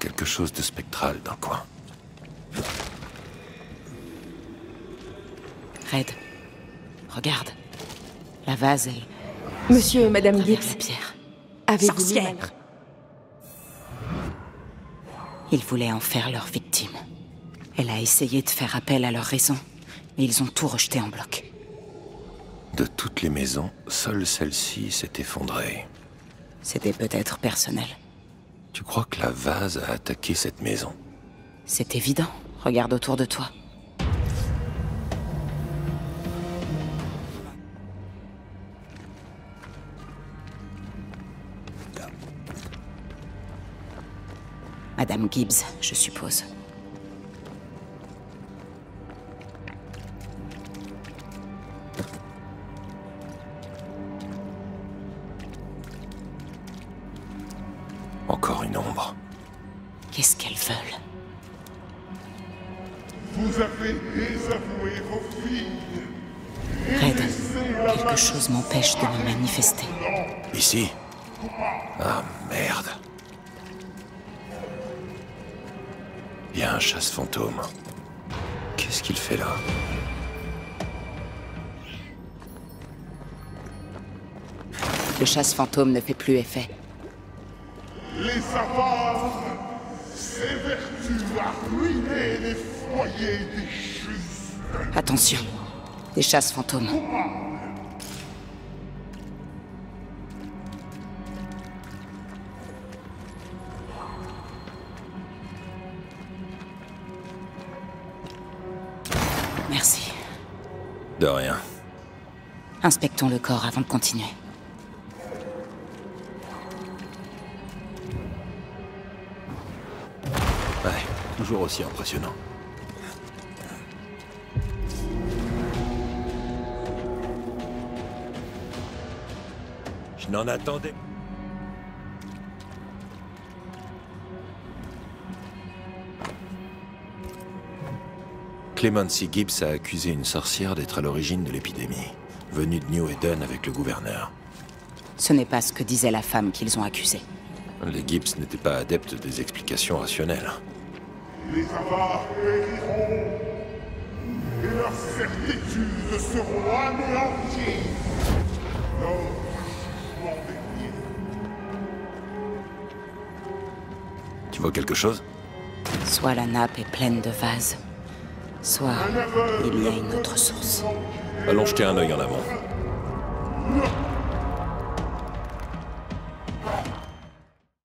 quelque chose de spectral dans le coin. Red, regarde. La vase, elle... Monsieur et Madame travers Gibbs, la pierre. avez-vous lu Sorcière! mal? Ils voulaient en faire leur victime. Elle a essayé de faire appel à leur raison, mais ils ont tout rejeté en bloc. De toutes les maisons, seule celle-ci s'est effondrée. C'était peut-être personnel. Tu crois que la vase a attaqué cette maison? C'est évident. Regarde autour de toi. Madame Gibbs, je suppose. Encore une ombre. Qu'est-ce qu'elles veulent? Vous avez désavoué vos filles. Red, quelque chose m'empêche de me manifester. Ici? Ah, merde. Il y a un chasse-fantôme. Qu'est-ce qu'il fait là? Le chasse-fantôme ne fait plus effet. Les avares, ces vertus à ruiner les foyers des justes. Attention, des chasses-fantômes. Merci. De rien. Inspectons le corps avant de continuer. Ouais, toujours aussi impressionnant. Je n'en attendais... Clemency Gibbs a accusé une sorcière d'être à l'origine de l'épidémie, venue de New Eden avec le gouverneur. Ce n'est pas ce que disait la femme qu'ils ont accusée. Les Gibbs n'étaient pas adeptes des explications rationnelles. Les avares périront. Et leurs certitudes seront anéanties. Leur jugement dernier. Tu vois quelque chose? Soit la nappe est pleine de vases, soit il y a une autre source. Allons jeter un œil en avant.